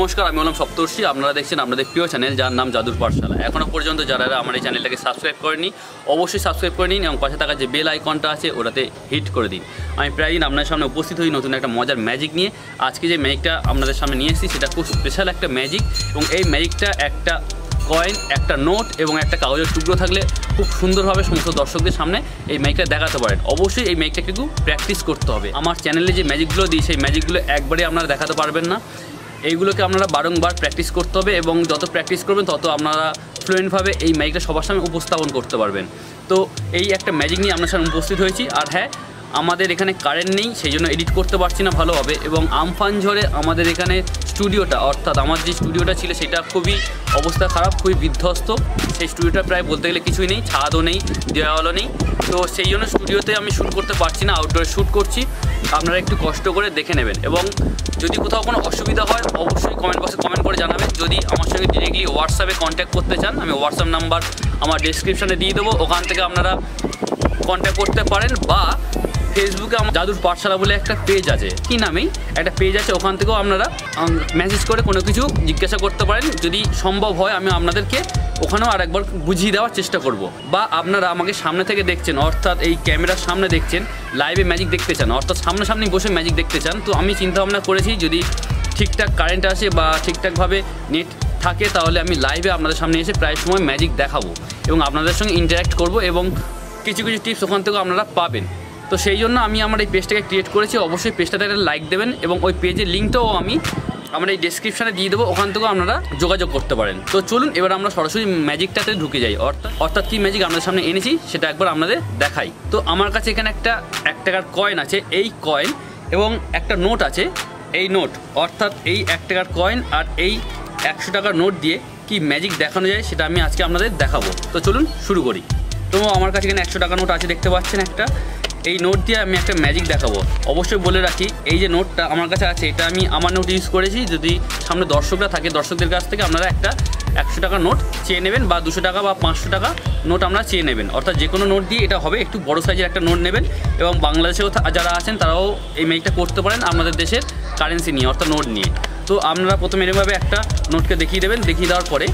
নমস্কার, আমি হলাম সপ্তর্ষি। আপনারা দেখছেন আপনাদের প্রিয় চ্যানেল, যার নাম জাদুর পাঠশালা। এখনও পর্যন্ত যারা আমার এই চ্যানেলটাকে সাবস্ক্রাইব করেনি, অবশ্যই সাবস্ক্রাইব করে নিন এবং পাশে থাকা যে বেল আইকনটা আছে ওটাতে হিট করে দিন। আমি প্রায় দিন আপনার সামনে উপস্থিত হই নতুন একটা মজার ম্যাজিক নিয়ে। আজকে যে ম্যাজিকটা আপনাদের সামনে নিয়ে এসেছি সেটা খুব স্পেশাল একটা ম্যাজিক, এবং এই ম্যাজিকটা একটা কয়েন, একটা নোট এবং একটা কাগজের টুকরো থাকলে খুব সুন্দরভাবে সমস্ত দর্শকদের সামনে এই ম্যাজিকটা দেখাতে পারেন। অবশ্যই এই ম্যাজিকটা কিন্তু প্র্যাকটিস করতে হবে। আমার চ্যানেলে যে ম্যাজিকগুলো দিই সেই ম্যাজিকগুলো একবারে আপনারা দেখাতে পারবেন না, এইগুলোকে আপনারা বারংবার প্র্যাকটিস করতে হবে, এবং যত প্র্যাকটিস করবেন তত আপনারা ফ্লুয়েন্টভাবে এই ম্যাজিকটা সবার সামনে উপস্থাপন করতে পারবেন। তো এই একটা ম্যাজিক নিয়ে আপনার সামনে উপস্থিত হয়েছি। আর হ্যাঁ, আমাদের এখানে কারেন্ট নেই, সেই জন্য এডিট করতে পারছি না ভালোভাবে, এবং আমফান ঝড়ে আমাদের এখানে স্টুডিওটা, অর্থাৎ আমার যে স্টুডিওটা ছিল সেটা খুবই অবস্থা খারাপ, খুবই বিধ্বস্ত। সেই স্টুডিওটা প্রায় বলতে গেলে কিছুই নেই, ছাদও নেই, দেওয়ালও নেই। তো সেই জন্য স্টুডিওতে আমি শ্যুট করতে পারছি না, আউটডোরে শ্যুট করছি। আপনারা একটু কষ্ট করে দেখে নেবেন, এবং যদি কোথাও কোনো অসুবিধা হয় অবশ্যই কমেন্ট বক্সে কমেন্ট করে জানাবেন। যদি আমার সঙ্গে ডিরেক্টলি হোয়াটসঅ্যাপে কন্ট্যাক্ট করতে চান, আমি হোয়াটসঅ্যাপ নাম্বার আমার ডেসক্রিপশানে দিয়ে দেবো, ওখান থেকে আপনারা কন্ট্যাক্ট করতে পারেন। বা ফেসবুকে আমার জাদুর পাঠশালা বলে একটা পেজ আছে, কি নামেই একটা পেজ আছে, ওখান থেকেও আপনারা মেসেজ করে কোনো কিছু জিজ্ঞাসা করতে পারেন। যদি সম্ভব হয় আমি আপনাদেরকে ওখানেও আরেকবার বুঝিয়ে দেওয়ার চেষ্টা করব। বা আপনারা আমাকে সামনে থেকে দেখছেন, অর্থাৎ এই ক্যামেরার সামনে দেখছেন, লাইভে ম্যাজিক দেখতে চান, অর্থাৎ সামনাসামনি বসে ম্যাজিক দেখতে চান, তো আমি চিন্তাভাবনা করেছি যদি ঠিকঠাক কারেন্ট আসে বা ঠিকঠাকভাবে নেট থাকে তাহলে আমি লাইভে আপনাদের সামনে এসে প্রায় সময় ম্যাজিক দেখাবো এবং আপনাদের সঙ্গে ইন্টারাক্ট করব, এবং কিছু কিছু টিপস ওখান থেকেও আপনারা পাবেন। তো সেই জন্য আমি আমার এই পেজটাকে ক্রিয়েট করেছি। অবশ্যই পেজটাতে একটা লাইক দেবেন, এবং ওই পেজের লিঙ্কটাও আমি আমার এই ডেসক্রিপশানে দিয়ে দেবো, ওখান থেকেও আপনারা যোগাযোগ করতে পারেন। তো চলুন এবার আমরা সরাসরি ম্যাজিকটাতে ঢুকে যাই। অর্থাৎ কী ম্যাজিক আপনাদের সামনে এনেছি সেটা একবার আপনাদের দেখাই। তো আমার কাছে এখানে একটা 1 টাকার কয়েন আছে, এই কয়েন এবং একটা নোট আছে, এই নোট অর্থাৎ এই 1 টাকার কয়েন আর এই 100 টাকার নোট দিয়ে কি ম্যাজিক দেখানো যায় সেটা আমি আজকে আপনাদের দেখাবো। তো চলুন শুরু করি। তো আমার কাছে এখানে 100 টাকা নোট আছে, দেখতে পাচ্ছেন একটা। এই নোট দিয়ে আমি একটা ম্যাজিক দেখাবো। অবশ্যই বলে রাখি, এই যে নোটটা আমার কাছে আছে এটা আমি আমার নোট ইউজ করেছি। যদি সামনে দর্শকরা থাকে, দর্শকদের কাছ থেকে আপনারা একটা 100 টাকা নোট চেয়ে নেবেন, বা 200 টাকা বা 500 টাকা নোট আমরা চেয়ে নেবেন। অর্থাৎ যে কোনো নোট দিয়ে এটা হবে, একটু বড় সাইজের একটা নোট নেবেন। এবং বাংলাদেশেও যারা আছেন তারাও এই ম্যাজিকটা করতে পারেন আমাদের দেশের কারেন্সি নিয়ে, অর্থাৎ নোট নিয়ে। তো আপনারা প্রথমে এরকমভাবে একটা নোটকে দেখিয়ে দেবেন। দেখিয়ে দেওয়ার পরে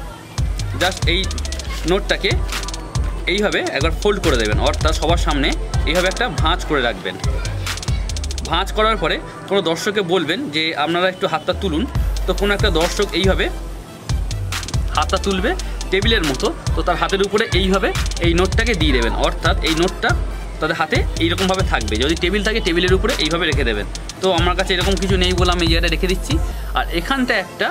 জাস্ট এই নোটটাকে এইভাবে একবার ফোল্ড করে দেবেন, অর্থাৎ সবার সামনে এইভাবে একটা ভাঁজ করে রাখবেন। ভাঁজ করার পরে কোনো দর্শককে বলবেন যে আপনারা একটু হাতটা তুলুন। তো কোনো একটা দর্শক এইভাবে হাতটা তুলবে টেবিলের মতো, তো তার হাতের উপরে এইভাবে এই নোটটাকে দিয়ে দেবেন। অর্থাৎ এই নোটটা তাদের হাতে এইরকমভাবে থাকবে। যদি টেবিল থাকে টেবিলের উপরে এইভাবে রেখে দেবেন। তো আমার কাছে এরকম কিছু নেই বলে আমি এই জায়গাটা রেখে দিচ্ছি। আর এখানটা একটা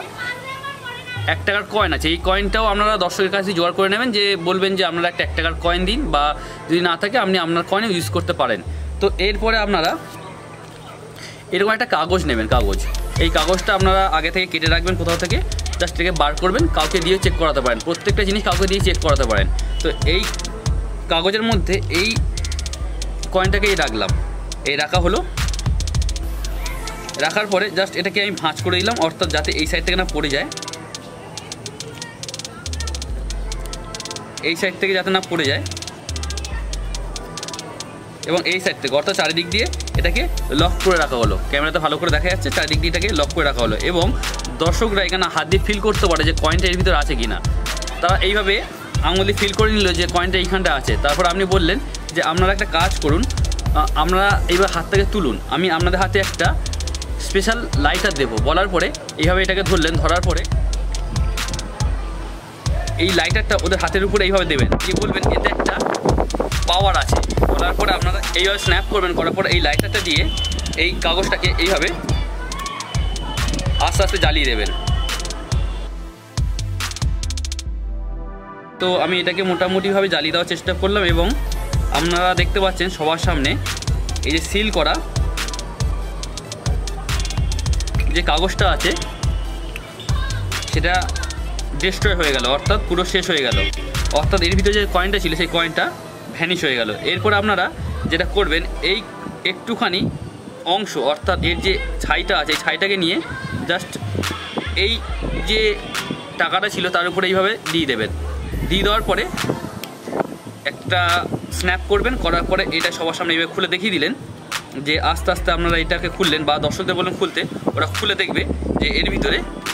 1 টাকার কয়েন আছে, এই কয়েনটাও আপনারা দর্শকের কাছে জোগাড় করে নেবেন, যে বলবেন যে আপনারা একটা 1 টাকার কয়েন দিন, বা যদি না থাকে আপনি আপনার কয়েনও ইউজ করতে পারেন। তো এরপরে আপনারা এরকম একটা কাগজ নেবেন। এই কাগজটা আপনারা আগে থেকে কেটে রাখবেন কোথাও থেকে, জাস্ট থেকে বার করবেন, কাউকে দিয়ে চেক করাতে পারেন। প্রত্যেকটা জিনিস কাউকে দিয়ে চেক করাতে পারেন। তো এই কাগজের মধ্যে এই কয়েনটাকেই রাখলাম, এই রাখা হলো। রাখার পরে জাস্ট এটাকে আমি ভাঁজ করে দিলাম, অর্থাৎ যাতে এই সাইড থেকে না পড়ে যায়, এই সাইড থেকে যাতে না পড়ে যায়, এবং এই সাইড থেকে অর্থাৎ চারিদিক দিয়ে এটাকে লক করে রাখা হলো। ক্যামেরাতে ভালো করে দেখা যাচ্ছে, চারিদিক দিয়ে এটাকে লক করে রাখা হলো। এবং দর্শকরা এখানে হাত দিয়ে ফিল করতে পারে যে কয়েনটা এর ভিতরে আছে কি না। তারা এইভাবে আঙুল দিয়ে ফিল করে নিল যে কয়েনটা এইখানটা আছে। তারপর আপনি বললেন যে আপনারা একটা কাজ করুন, আমরা এইবার হাত থেকে তুলুন, আমি আপনাদের হাতে একটা স্পেশাল লাইটার দেবো। বলার পরে এইভাবে এটাকে ধরলেন, ধরার পরে এই লাইটারটা ওদের হাতের উপরে এইভাবে দেবেন, দিয়ে বলবেন এতে একটা পাওয়ার আছে। বলার পরে আপনারা এইভাবে স্ন্যাপ করবেন, করার পরে এই লাইটারটা দিয়ে এই কাগজটাকে এইভাবে আস্তে আস্তে জ্বালিয়ে দেবেন। তো আমি এটাকে মোটামুটিভাবে জ্বালিয়ে দেওয়ার চেষ্টা করলাম, এবং আপনারা দেখতে পাচ্ছেন সবার সামনে এই যে সিল করা যে কাগজটা আছে সেটা ডিস্ট্রয় হয়ে গেল, অর্থাৎ পুরো শেষ হয়ে গেল। অর্থাৎ এর ভিতরে যে কয়েনটা ছিল সেই কয়েনটা ভ্যানিশ হয়ে গেল। এরপর আপনারা যেটা করবেন, এই একটুখানি অংশ অর্থাৎ এর যে ছাইটা আছে, এই ছাইটাকে নিয়ে জাস্ট এই যে টাকাটা ছিল তার উপরে এইভাবে দিয়ে দেবেন। দিয়ে দেওয়ার পরে একটা স্ন্যাপ করবেন, করার পরে এটা সবার সামনে এইভাবে খুলে দেখিয়ে দিলেন যে আস্তে আস্তে আপনারা এটাকে খুললেন, বা দর্শকদের বললেন খুলতে, ওরা খুলে দেখবে যে এর ভিতরে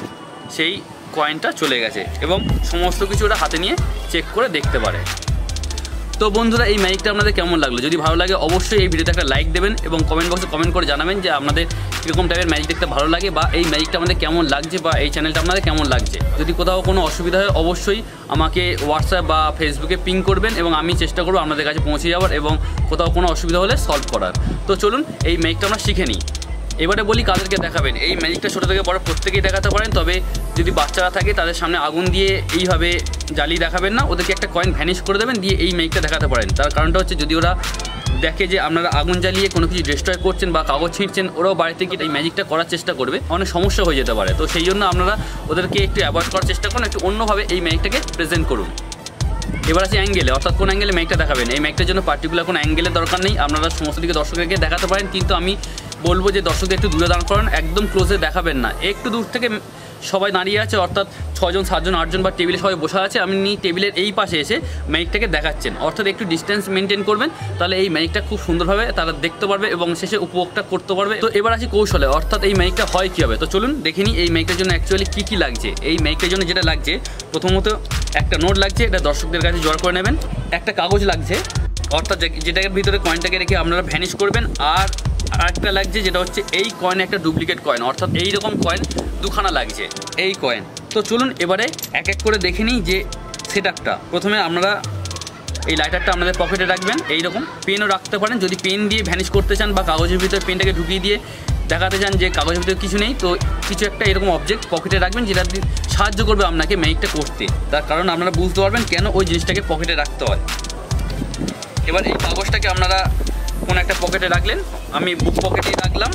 সেই কয়েনটা চলে গেছে এবং সমস্ত কিছু ওরা হাতে নিয়ে চেক করে দেখতে পারে। তো বন্ধুরা, এই ম্যাজিকটা আপনাদের কেমন লাগলো? যদি ভালো লাগে অবশ্যই এই ভিডিওতে একটা লাইক দেবেন এবং কমেন্ট বক্সে কমেন্ট করে জানাবেন যে আপনাদের কীরকম টাইপের ম্যাজিক দেখতে ভালো লাগে, বা এই ম্যাজিকটা আমাদের কেমন লাগছে, বা এই চ্যানেলটা আপনাদের কেমন লাগছে। যদি কোথাও কোনো অসুবিধা হয় অবশ্যই আমাকে হোয়াটসঅ্যাপ বা ফেসবুকে পিং করবেন এবং আমি চেষ্টা করবো আপনাদের কাছে পৌঁছে যাওয়ার এবং কোথাও কোনো অসুবিধা হলে সলভ করার। তো চলুন এই ম্যাজিকটা আমরা শিখে নিই। এবারে বলি কাদেরকে দেখাবেন। এই ম্যাজিকটা ছোটো থেকে বড় প্রত্যেকেই দেখাতে পারেন, তবে যদি বাচ্চারা থাকে তাদের সামনে আগুন দিয়ে এইভাবে জ্বালিয়ে দেখাবেন না, ওদেরকে একটা কয়েন ভ্যানিশ করে দেবেন, দিয়ে এই ম্যাজিকটা দেখাতে পারেন। তার কারণটা হচ্ছে যদি ওরা দেখে যে আপনারা আগুন জ্বালিয়ে কোনো কিছু ডিস্ট্রয় করছেন বা কাগজ ছিঁড়ছেন, ওরাও বাড়িতে গিয়ে এই ম্যাজিকটা করার চেষ্টা করবে, অনেক সমস্যা হয়ে যেতে পারে। তো সেই জন্য আপনারা ওদেরকে একটু অ্যাভয়েড করার চেষ্টা করুন, একটু অন্যভাবে এই ম্যাজিকটাকে প্রেজেন্ট করুন। এবার আছে অ্যাঙ্গেলে, অর্থাৎ কোন অ্যাঙ্গেলে ম্যাজিকটা দেখাবেন। এই ম্যাজিকটার জন্য পার্টিকুলার কোনো অ্যাঙ্গেলের দরকার নেই, আপনারা সমস্ত দিকে দর্শকদেরকে দেখাতে পারেন, কিন্তু আমি বলবো যে দর্শকদের একটু দূরে দাঁড় করান, একদম ক্লোজে দেখাবেন না, একটু দূর থেকে সবাই দাঁড়িয়ে আছে, অর্থাৎ 6 জন 7 জন 8 জন বা টেবিলে সবাই বসে আছে, আপনি টেবিলের এই পাশে এসে ম্যাজিকটাকে দেখাচ্ছেন, অর্থাৎ একটু ডিস্টেন্স মেনটেন করবেন, তাহলে এই ম্যাজিকটা খুব সুন্দরভাবে তারা দেখতে পারবে এবং শেষে উপভোগটা করতে পারবে। তো এবার আসি কৌশলে, অর্থাৎ এই ম্যাজিকটা হয় কীভাবে। তো চলুন দেখে নিই এই ম্যাজিকটার জন্য অ্যাকচুয়ালি কী লাগছে। এই ম্যাজিকটার জন্য যেটা লাগছে, প্রথমত একটা নোট লাগছে, এটা দর্শকদের কাছে জোগাড় করে নেবেন। একটা কাগজ লাগছে, অর্থাৎ যেটার ভিতরে কয়েনটাকে রেখে আপনারা ভ্যানিশ করবেন। আর আরেকটা লাগছে, যেটা হচ্ছে এই কয়েন একটা ডুপ্লিকেট কয়েন, অর্থাৎ এই রকম কয়েন দুখানা লাগছে এই কয়েন। তো চলুন এবারে এক এক করে দেখে নিই যে সেটআপটা। প্রথমে আপনারা এই লাইটারটা আপনাদের পকেটে রাখবেন, এইরকম পেনও রাখতে পারেন যদি পেন দিয়ে ভ্যানিশ করতে চান, বা কাগজের ভিতরে পেনটাকে ঢুকিয়ে দিয়ে দেখাতে চান যে কাগজের ভিতরে কিছু নেই, তো কিছু একটা এরকম অবজেক্ট পকেটে রাখবেন যেটা সাহায্য করবে আপনাকে ম্যাজিকটা করতে। তার কারণ আপনারা বুঝতে পারবেন কেন ওই জিনিসটাকে পকেটে রাখতে হয়। এবার এই কাগজটাকে আপনারা কোনো একটা পকেটে রাখলেন, আমি বুক পকেটেই রাখলাম।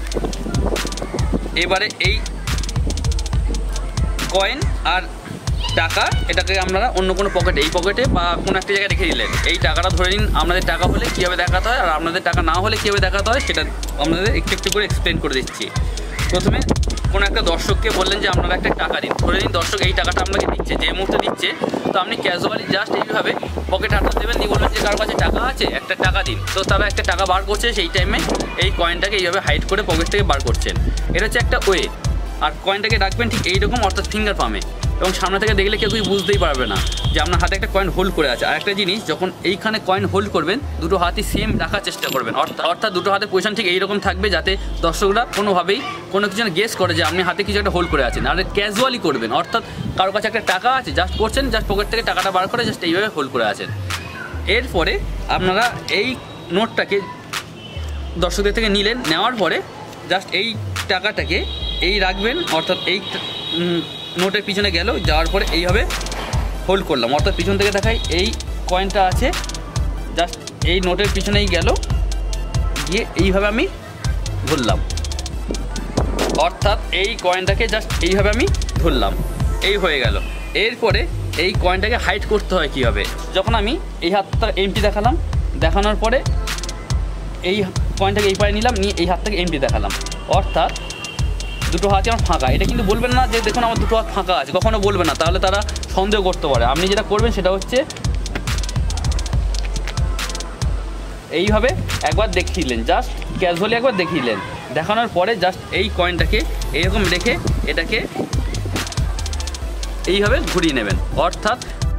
এবারে এই কয়েন আর টাকা এটাকে আপনারা অন্য কোনো পকেটে, এই পকেটে বা কোনো একটা জায়গায় রেখে দিলেন। এই টাকাটা ধরে নিন আপনাদের টাকা হলে কীভাবে দেখাতে হয়, আর আপনাদের টাকা না হলে কীভাবে দেখাতে হয় সেটা আপনাদের একটু একটু করে এক্সপ্লেন করে দিচ্ছি। প্রথমে কোনো একটা দর্শককে বললেন যে আপনারা একটা টাকা দিন, ধরে নিন দর্শক এই টাকাটা আপনাকে দিচ্ছে, যে মুহূর্তে দিচ্ছে, তো আপনি ক্যাজুয়ালি জাস্ট এইভাবে পকেটে হাত দেবেন, দিয়ে বলবেন যে কারোর কাছে টাকা আছে, একটা টাকা দিন। তো তারা একটা টাকা বার করছে, সেই টাইমে এই কয়েনটাকে এইভাবে হাইড করে পকেট থেকে বার করছেন। এটা হচ্ছে একটা ওয়ে। আর কয়েনটাকে রাখবেন ঠিক এইরকম, অর্থাৎ ফিঙ্গার পামে, এবং সামনে থেকে দেখলে কেউ বুঝতেই পারবে না যে আপনার হাতে একটা কয়েন হোল্ড করে আছে। আর একটা জিনিস, যখন এইখানে কয়েন হোল্ড করবেন দুটো হাতই সেম রাখার চেষ্টা করবেন, অর্থাৎ দুটো হাতের পজিশন ঠিক এইরকম থাকবে যাতে দর্শকরা কোনোভাবেই কোনো কিছু গেস করে যে আপনি হাতে কিছু একটা হোল্ড করে আছেন। আর ক্যাজুয়ালি করবেন, অর্থাৎ কারোর কাছে একটা টাকা আছে, জাস্ট করছেন, জাস্ট পকেট থেকে টাকাটা বার করে জাস্ট এইভাবে হোল্ড করে আছেন। এরপরে আপনারা এই নোটটাকে দর্শকদের থেকে নিলেন, নেওয়ার পরে জাস্ট এই টাকাটাকে এই রাখবেন, অর্থাৎ এই নোটের পিছনে গেল, যাওয়ার পরে এইভাবে হোল্ড করলাম, অর্থাৎ পিছন থেকে দেখাই এই কয়েনটা আছে, জাস্ট এই নোটের পিছনেই গেল, গিয়ে এইভাবে আমি ধরলাম, অর্থাৎ এই কয়েনটাকে জাস্ট এইভাবে আমি ধরলাম, এই হয়ে গেল। এরপরে এই কয়েনটাকে হাইড করতে হয় কীভাবে, যখন আমি এই হাতটা এমটি দেখালাম, দেখানোর পরে এই কয়েনটাকে এই পায়ে নিলাম, নিয়ে এই হাতটাকে এমটি দেখালাম, অর্থাৎ দুটো হাতে আমার ফাঁকা। এটা কিন্তু বলবেন না যে দেখুন আমার দুটো হাত ফাঁকা আছে, কখনো বলবেন না, তাহলে তারা সন্দেহ করতে পারে। আপনি যেটা করবেন সেটা হচ্ছে এইভাবে একবার দেখিলেন, জাস্ট ক্যাজুয়ালি একবার দেখিলেন, দেখানোর পরে জাস্ট এই কয়েনটাকে এইরকম রেখে এটাকে এইভাবে ঘুরিয়ে নেবেন, অর্থাৎ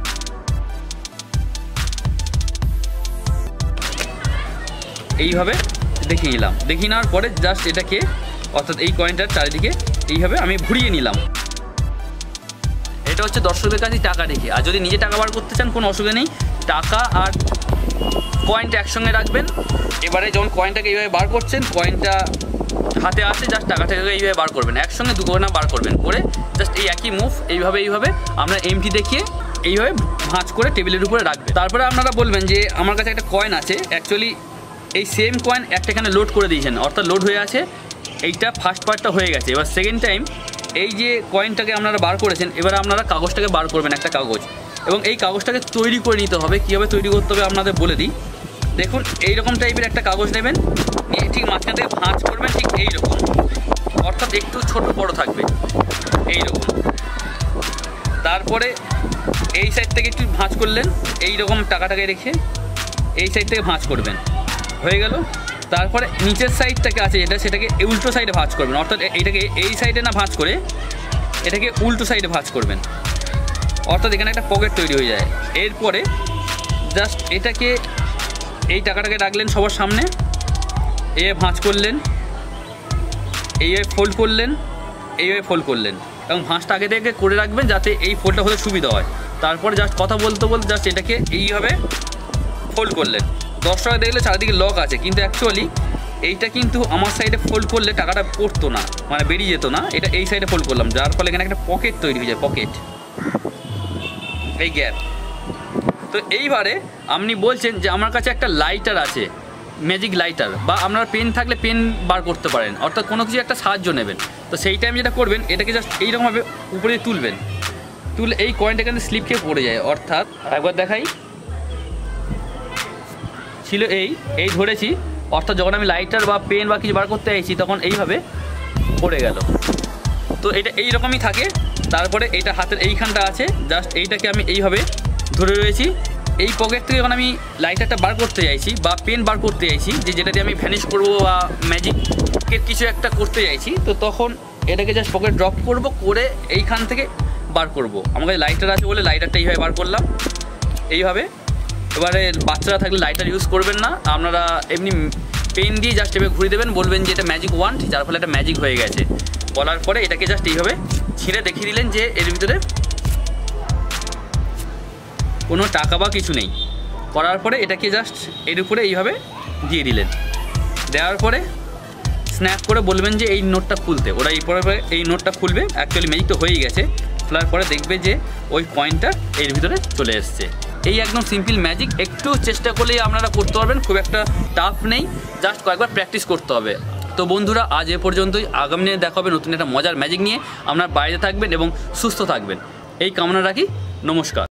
এইভাবে দেখিয়ে নিলাম। দেখিয়ে নেওয়ার পরে জাস্ট এটাকে, অর্থাৎ এই কয়েনটার চারিদিকে এইভাবে আমি ঘুরিয়ে নিলাম। এটা হচ্ছে দর্শকদের কাছে টাকা রেখে। আর যদি নিজে টাকা বার করতে চান কোনো অসুবিধা নেই, টাকা আর কয়েনটা একসঙ্গে রাখবেন। এবারে যখন কয়েনটাকে এইভাবে বার করছেন, কয়েনটা হাতে আসে, জাস্ট টাকাটাকে এইভাবে বার করবেন, একসঙ্গে দু কয়েনা বার করবেন, করে জাস্ট এই একই মুভ এইভাবে আমরা এমটি দেখিয়ে এইভাবে ভাঁজ করে টেবিলের উপরে রাখবেন। তারপরে আপনারা বলবেন যে আমার কাছে একটা কয়েন আছে, অ্যাকচুয়ালি এই সেম কয়েন একটা এখানে লোড করে দিয়েছেন, অর্থাৎ লোড হয়ে আছে, এইটা ফার্স্ট পার্টটা হয়ে গেছে। এবার সেকেন্ড টাইম এই যে কয়েনটাকে আপনারা বার করেছেন, এবার আপনারা কাগজটাকে বার করবেন, একটা কাগজ, এবং এই কাগজটাকে তৈরি করে নিতে হবে। কীভাবে তৈরি করতে হবে আপনাদের বলে দিই। দেখুন এইরকম টাইপের একটা কাগজ নেবেন, নিয়ে ঠিক মাঝখান থেকে ভাঁজ করবেন, ঠিক এইরকম, অর্থাৎ একটু ছোট বড় থাকবে এইরকম। তারপরে এই সাইড থেকে একটু ভাঁজ করলেন, এইরকম টাকাটাকে রেখে এই সাইড থেকে ভাঁজ করবেন, হয়ে গেল। তারপরে নিচের সাইডটাকে আছে যেটা, সেটাকে উল্টো সাইডে ভাঁজ করবেন, অর্থাৎ এইটাকে এই সাইডে না ভাঁজ করে এটাকে উল্টো সাইডে ভাঁজ করবেন, অর্থাৎ এখানে একটা পকেট তৈরি হয়ে যায়। এরপরে জাস্ট এটাকে এই টাকাটাকে রাখলেন সবার সামনে, এইভাবে ভাঁজ করলেন, এইভাবে ফোল্ড করলেন, এইভাবে ফোল্ড করলেন এবং ভাঁজটা আগে থেকে করে রাখবেন যাতে এই ফোল্ডটা হতে সুবিধা হয়। তারপরে জাস্ট কথা বলতে বলতে জাস্ট এটাকে এইভাবে ফোল্ড করলেন। 10 টাকা দেখলে চারিদিকে লক আছে, কিন্তু অ্যাকচুয়ালি এইটা কিন্তু আমার সাইডে ফোল্ড করলে টাকাটা পড়তো না, মানে বেরিয়ে যেত না। এটা এই সাইডে ফোল্ড করলাম, যার ফলে এখানে একটা পকেট তৈরি হয়ে যায়, পকেট, এই গ্যাপ। তো এইবারে আপনি বলছেন যে আমার কাছে একটা লাইটার আছে, ম্যাজিক লাইটার, বা আপনার পেন থাকলে পেন বার করতে পারেন, অর্থাৎ কোনো কিছু একটা সাহায্য নেবেন। তো সেই টাইম যেটা করবেন, এটাকে জাস্ট এইরকমভাবে উপরে তুলবেন, তুলে এই কয়েনটা কিন্তু স্লিপ খেয়ে পড়ে যায়। অর্থাৎ একবার দেখাই, ছিল এই ধরেছি, অর্থাৎ যখন আমি লাইটার বা পেন বা কিছু বার করতে চাইছি তখন এইভাবে পড়ে গেল। তো এটা এইরকমই থাকে। তারপরে এটা হাতের এইখানটা আছে, জাস্ট এইটাকে আমি এইভাবে ধরে রয়েছি। এই পকেট থেকে যখন আমি লাইটারটা বার করতে চাইছি বা পেন বার করতে চাইছি, যেটা দিয়ে আমি ভ্যানিশ করবো বা ম্যাজিকের কিছু একটা করতে চাইছি, তো তখন এটাকে জাস্ট পকেট ড্রপ করব, করে এইখান থেকে বার করব। আমার কাছে লাইটার আছে বলে লাইটারটা এইভাবে বার করলাম, এইভাবে। এবারে বাচ্চারা থাকলে লাইটার ইউজ করবেন না, আপনারা এমনি পেন দিয়ে জাস্ট এভাবে ঘুরে দেবেন, বলবেন যে এটা ম্যাজিক ওয়ান্ড, যার ফলে একটা ম্যাজিক হয়ে গেছে। বলার পরে এটাকে জাস্ট এইভাবে ছিঁড়ে দেখিয়ে দিলেন যে এর ভিতরে কোনো টাকা বা কিছু নেই। করার পরে এটাকে জাস্ট এর উপরে এইভাবে দিয়ে দিলেন, দেওয়ার পরে স্ন্যাপ করে বলবেন যে এই নোটটা খুলতে, ওরা এই নোটটা খুলবে। অ্যাকচুয়ালি ম্যাজিক তো হয়েই গেছে। খোলার পরে দেখবে যে ওই কয়েনটা এর ভিতরে চলে এসছে। এই একদম সিম্পল ম্যাজিক, একটু চেষ্টা করলেই আপনারা করতে পারবেন, খুব একটা টাফ নেই, জাস্ট কয়েকবার প্র্যাকটিস করতে হবে। তো বন্ধুরা, আজ এ পর্যন্তই। আগামী দিনে দেখা হবে নতুন একটা মজার ম্যাজিক নিয়ে। আপনারা বাইরে থাকবেন এবং সুস্থ থাকবেন, এই কামনা রাখি। নমস্কার।